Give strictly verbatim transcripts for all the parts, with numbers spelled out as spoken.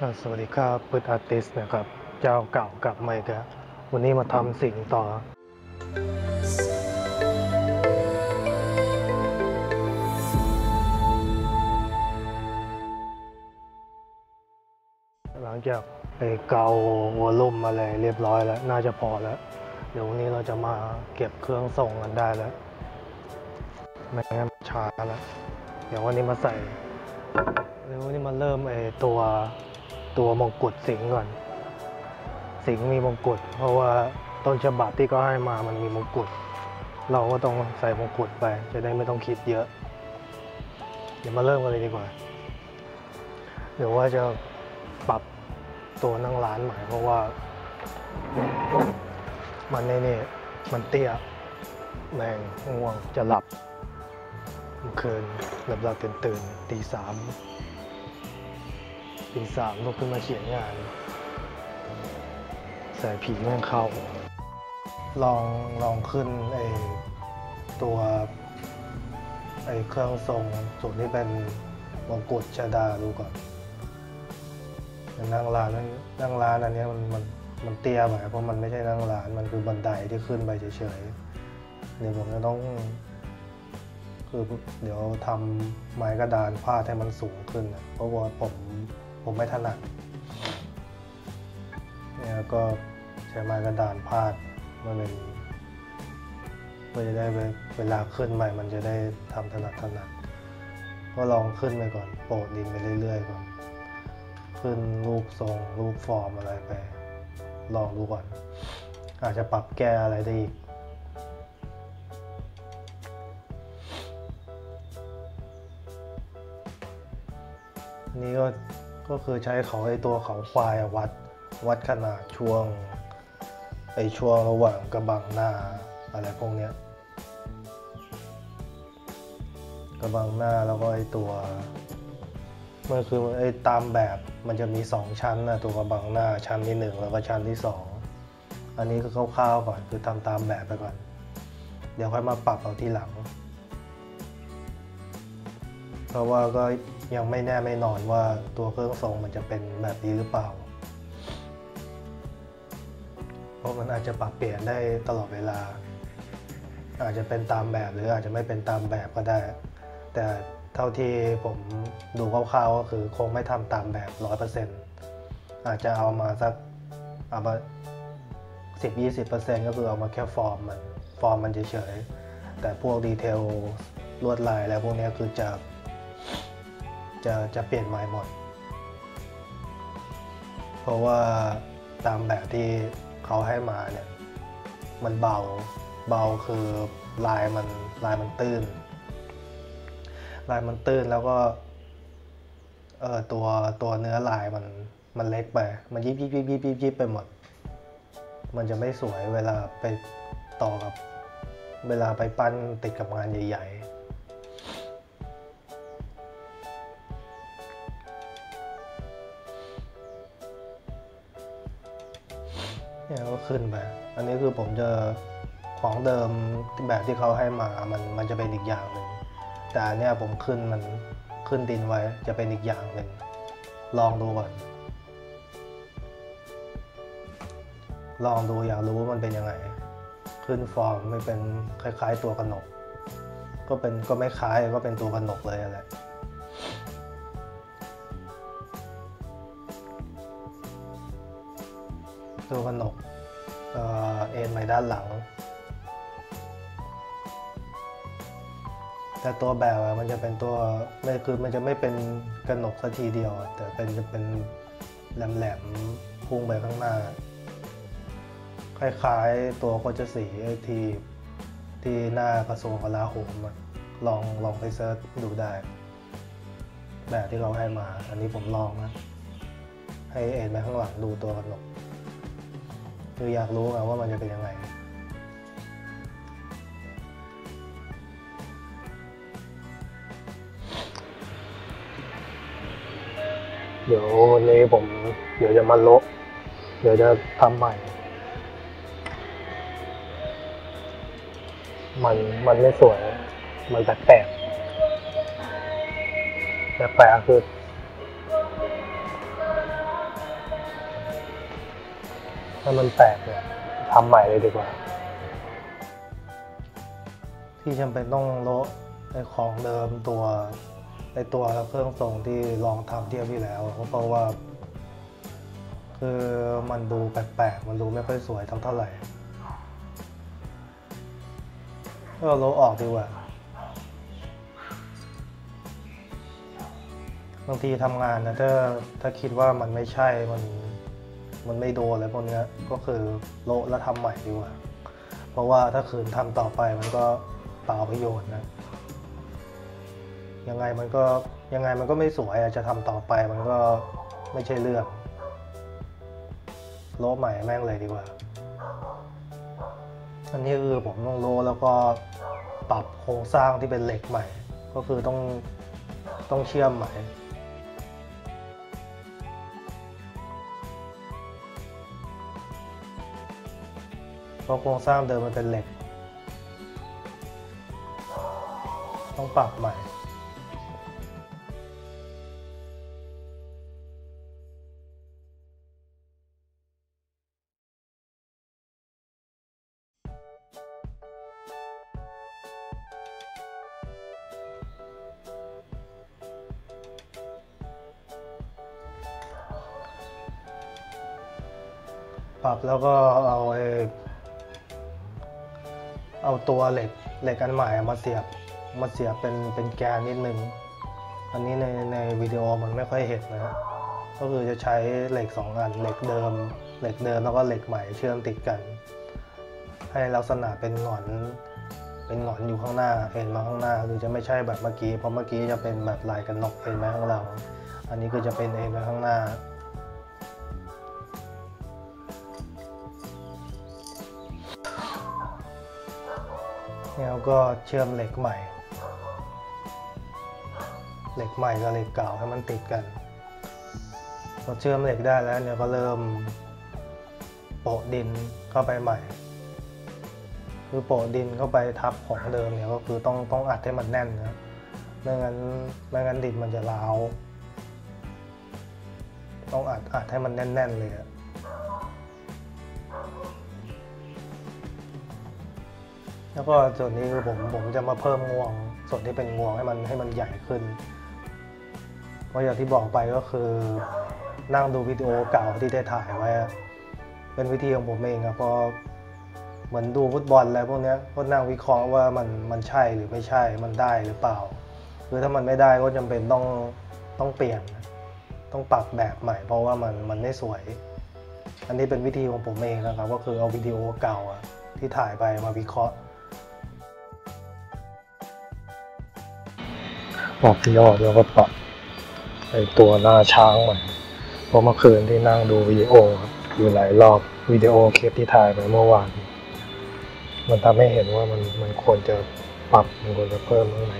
สวัสดีครับปืดอาร์ติสนะครับเจ้าเก่ากลับมาอีกแล้ววันนี้มาทำสิ่งต่อหลังจากไปเกาวอลลุ่มอะไรเรียบร้อยแล้วน่าจะพอแล้วเดี๋ยววันนี้เราจะมาเก็บเครื่องส่งกันได้แล้วไม่งั้นช้าแล้วเดี๋ยววันนี้มาใส่เดี๋ยววันนี้มาเริ่มไอตัวตัวมงกุฎสิงก่อนสิงมีมงกุฎเพราะว่าต้นฉบับที่ก็ให้มามันมีมงกุฎเราก็ต้องใส่มงกุฎไปจะได้ไม่ต้องคิดเยอะเดี๋ยวมาเริ่มกันเลยดีกว่าเดี๋ยวว่าจะปรับตัวนั่งร้านใหม่เพราะว่ามันในนี่มันเตี้ยแม่งง่วงจะหลับเมื่อคืนหลับหลับตื่นตื่นตีสามตีสามลุกขึ้นมาเขียนงานใส่ผีแม่งเข้าลองลองขึ้นไอตัวไอเครื่องทรงส่วนที่เป็นมงกุฎชดาดูก่อนนั่งร้านนั้นนั่งร้านอันนี้มันมันมันเตี้ยไปเพราะมันไม่ใช่นั่งร้านมันคือบันไดที่ขึ้นไปเฉยๆเดี๋ยวผมจะต้องคือเดี๋ยวทำไม้กระดานพาดให้มันสูงขึ้นนะเพราะว่าผมผมไม่ถนัดเนี่ยก็ใช้ไม้กระดานพาดมันเป็นเพื่อจะได้เวลาขึ้นใหม่มันจะได้ทำถนัดถนัดก็ลองขึ้นไปก่อนโปะดินไปเรื่อยๆก่อนขึ้นรูปทรงรูปฟอร์มอะไรไปลองดูก่อนอาจจะปรับแก้อะไรได้อีกนี่ก็ก็คือใช้เขาไอตัวเขาควายวัดวัดขนาดช่วงไอช่วงระหว่างกระบังหน้าอะไรพวกเนี้ยกระบังหน้าแล้วก็ไอตัวมันคือไอตามแบบมันจะมีสองชั้นนะตัวกระบังหน้าชั้นที่หนึ่งแล้วก็ชั้นที่สองอันนี้คือคร่าวๆก่อนคือทำตามแบบไปก่อนเดี๋ยวค่อยมาปรับเอาที่หลังเพราะว่าก็ยังไม่แน่ไม่นอนว่าตัวเครื่องทรงมันจะเป็นแบบนี้หรือเปล่าเพราะมันอาจจะปรับเปลี่ยนได้ตลอดเวลาอาจจะเป็นตามแบบหรืออาจจะไม่เป็นตามแบบก็ได้แต่เท่าที่ผมดูคร่าวๆก็คือคงไม่ทำตามแบบ ร้อยเปอร์เซ็นต์ อาจจะเอามาสักเอามา สิบถึงยี่สิบเปอร์เซ็นต์ ก็คือเอามาแค่ฟอร์มมันฟอร์มมันเฉยๆแต่พวกดีเทลลวดลายแล้วพวกนี้คือจะจะจะเปลี่ยนใหม่หมดเพราะว่าตามแบบที่เขาให้มาเนี่ยมันเบาเบาคือลายมันลายมันตื้นลายมันตื้นแล้วก็เออตัวตัวเนื้อลายมันมันเล็กไปมันยิบยิบยิบยิบยิบยิบไปหมดมันจะไม่สวยเวลาไปต่อกับเวลาไปปั้นติดกับงานใหญ่ๆเนี่ยก็ขึ้นไปอันนี้คือผมจะของเดิมแบบที่เขาให้มามันมันจะเป็นอีกอย่างหนึ่งแต่อันนี้ผมขึ้นมันขึ้นดินไว้จะเป็นอีกอย่างหนึ่งลองดูก่อนลองดูอยากรู้ว่ามันเป็นยังไงขึ้นฟอร์มไม่เป็นคล้ายๆตัวกนกก็เป็นก็ไม่คล้ายก็เป็นตัวกนกเลยแหละตัวกนกเอ่อเอ็นไปด้านหลังแต่ตัวแบบมันจะเป็นตัวไม่คือมันจะไม่เป็นกระหนกสักทีเดียวแต่เป็นจะเป็นแหลมๆพุ่งไปข้างหน้าคล้ายๆตัวโคจสีที่ที่หน้ากระทรวงกลาโหมลองลองไปเซิร์ชดูได้แบบที่เราให้มาอันนี้ผมลองนะให้เอ็นไปข้างหลังดูตัวกระหนกคืออยากรู้ไงว่ามันจะเป็นยังไงเดี๋ยววันนี้ผมเดี๋ยวจะมาลบเดี๋ยวจะทำใหม่มันมันไม่สวยมันแปลกๆแปลกๆคือถ้ามันแตกเนี่ยทำใหม่เลยดีกว่าที่จำเป็นต้องโละในของเดิมตัวในตัวเครื่องทรงที่ลองทำเทียบที่แล้วเพราะว่าคือมันดูแปลกๆมันดูไม่ค่อยสวยเท่าไหร่ก็โละออกดีกว่าบางทีทำงานนะถ้าถ้าคิดว่ามันไม่ใช่มันมันไม่โดนอะไรพวกนี้ก็คือโละแล้วทำใหม่ดีกว่าเพราะว่าถ้าขืนทำต่อไปมันก็เปล่าประโยชน์นะยังไงมันก็ยังไงมันก็ไม่สวยจะทำต่อไปมันก็ไม่ใช่เรื่องโละใหม่แม่งเลยดีกว่าอันนี้คือผมต้องโละแล้วก็ปรับโครงสร้างที่เป็นเหล็กใหม่ก็คือต้องต้องเชื่อมใหม่เพราะโครงสร้างเดิมมันเป็นเหล็กต้องปรับใหม่ปรับแล้วก็เอาไอ้เอาตัวเหล็กเหล็กอันใหม่มาเสียบมาเสียบเป็นเป็นแกนนิดนึงอันนี้ในในวิดีโอมันไม่ค่อยเห็นนะก็คือจะใช้เหล็กสองอันเหล็กเดิมเหล็กเดิมแล้วก็เหล็กใหม่เชื่อมติดกันให้ลักษณะเป็นหงอนเป็นหงอนอยู่ข้างหน้าเอ็นมาข้างหน้าคือจะไม่ใช่แบบเมื่อกี้เพราะเมื่อกี้จะเป็นแบบลายกันนกเอ็นมาข้างหลังอันนี้คือจะเป็นเอ็นมาข้างหน้าแล้วก็เชื่อมเหล็กใหม่เหล็กใหม่กับเหล็กเก่าให้มันติดกันพอเชื่อมเหล็กได้แล้วเนี่ยก็เริ่มโปะดินเข้าไปใหม่คือโปะดินเข้าไปทับของเดิมเนี่ยก็คือต้องต้องอัดให้มันแน่นนะไม่งั้นไม่งั้นดินมันจะร้าวต้องอัดอัดให้มันแน่นๆเลยอะแล้วก็ส่วนนี้คือผมผมจะมาเพิ่มงวงส่วนที่เป็นงวงให้มันให้มันใหญ่ขึ้นเพราะอย่างที่บอกไปก็คือนั่งดูวิดีโอเก่าที่ได้ถ่ายไว้เป็นวิธีของผมเองครับพอเหมือนดูฟุตบอลอะไรพวกนี้ก็นั่งวิเคราะห์ว่ามันมันใช่หรือไม่ใช่มันได้หรือเปล่าคือถ้ามันไม่ได้ก็จำเป็นต้องต้องเปลี่ยนต้องปรับแบบใหม่เพราะว่ามันมันไม่สวยอันนี้เป็นวิธีของผมเองนะครับก็คือเอาวิดีโอเก่าที่ถ่ายไปมาวิเคราะห์ปรับยอดแล้วก็ปรับไอตัวหน้าช้างใหม่เพราะเมื่อคืนที่นั่งดูวิดีโออยู่หลายรอบวิดีโอคลิปที่ถ่ายไปเมื่อวานมันทำให้เห็นว่ามันมันควรจะปรับมันควรจะเพิ่มตรงไหน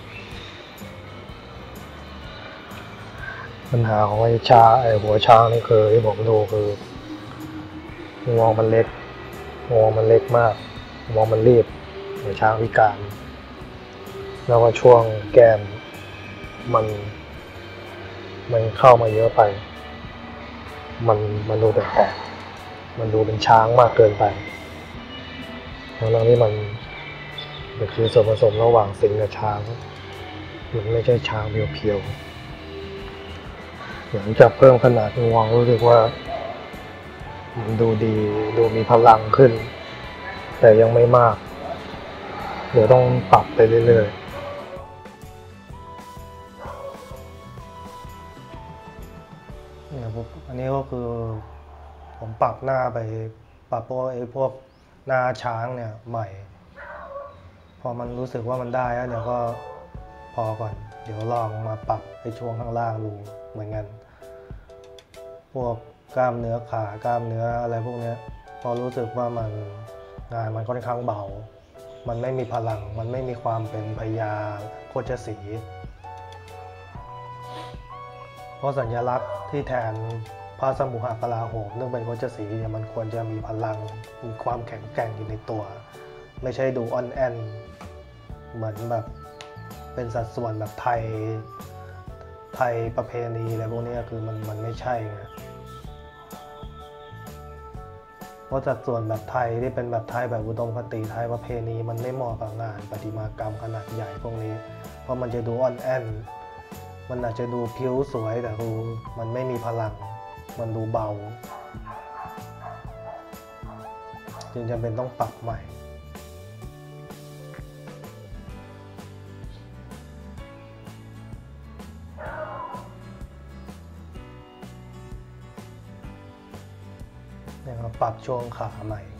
ปัญหาของไอ้ช้าไอ้หัวช้างนี่คือที่ผมดูคืองวงมันเล็กงวงมันเล็กมากงวงมันรีบเหมือนช้างพิการแล้วก็ช่วงแก้มมันมันเข้ามาเยอะไปมันมันดูแปลกๆมันดูเป็นช้างมากเกินไปทั้งที่มันมันคือส่วนผสมระหว่างสิงกับช้างมันไม่ใช่ช้างเพียวๆหลังจากเพิ่มขนาดงวงรู้สึกว่ามันดูดีดูมีพลังขึ้นแต่ยังไม่มากเดี๋ยวต้องปรับไปเรื่อยๆอันนี้ก็คือผมปรับหน้าไปปรับพวกไอ้พวกหน้าช้างเนี่ยใหม่พอมันรู้สึกว่ามันได้แล้วเดี๋ยวก็พอก่อนเดี๋ยวลองมาปรับไอ้ช่วงข้างล่างดูเหมือนกันพวกกล้ามเนื้อขากล้ามเนื้ออะไรพวกนี้พอรู้สึกว่ามันงานมันค่อนข้างเบามันไม่มีพลังมันไม่มีความเป็นพญาโคชสีเพราะสัญลักษณ์ที่แทนพระสมุหกลาโหมเนื่องเป็นโคชสีเนี่ยมันควรจะมีพลังมีความแข็งแกร่งอยู่ในตัวไม่ใช่ดูอ่อนแอนเหมือนแบบเป็นสัดส่วนแบบไทยไทยประเพณีอะไรพวกนี้คือมันมันไม่ใช่ไงเพราะสัดส่วนแบบไทยที่เป็นแบบไทยแบบอุดมคติไทยประเพณีมันไม่เหมาะกับงานประติมากรรมขนาดใหญ่พวกนี้เพราะมันจะดูอ่อนแอนมันอาจจะดูผิวสวยแต่ดูมันไม่มีพลังมันดูเบาจึงจำเป็นต้องปรับใหม่นะครับปรับช่วงขาใหม่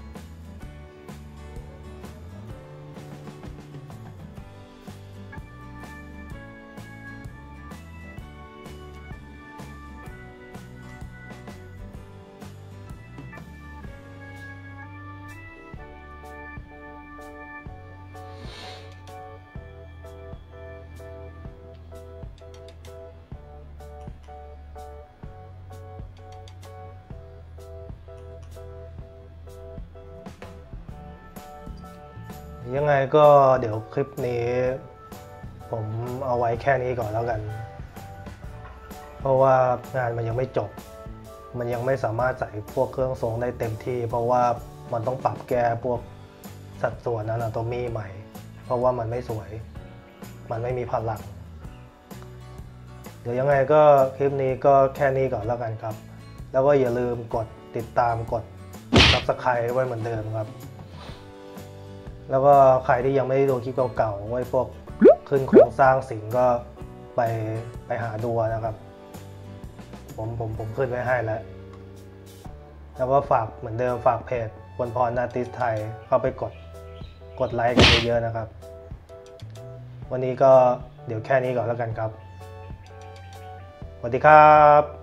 ยังไงก็เดี๋ยวคลิปนี้ผมเอาไว้แค่นี้ก่อนแล้วกันเพราะว่างานมันยังไม่จบมันยังไม่สามารถใส่พวกเครื่องทรงได้เต็มที่เพราะว่ามันต้องปรับแก้พวกสัดส่วนอนาโตมีใหม่เพราะว่ามันไม่สวยมันไม่มีพลังเดี๋ยวยังไงก็คลิปนี้ก็แค่นี้ก่อนแล้วกันครับแล้วก็อย่าลืมกดติดตามกด ซับสไครบ์ ไว้เหมือนเดิมครับแล้วก็ใครที่ยังไม่ได้ดูคลิปเก่าๆไว้พวกขึ้นโครงสร้างสิงก็ไปไปหาดูนะครับผมผมผมขึ้นไว้ให้แล้วแล้วก็ฝากเหมือนเดิมฝากเพจคนพรอาร์ติสต์ไทยเข้าไปกดกดไลค์กันเยอะๆนะครับวันนี้ก็เดี๋ยวแค่นี้ก่อนแล้วกันครับสวัสดีครับ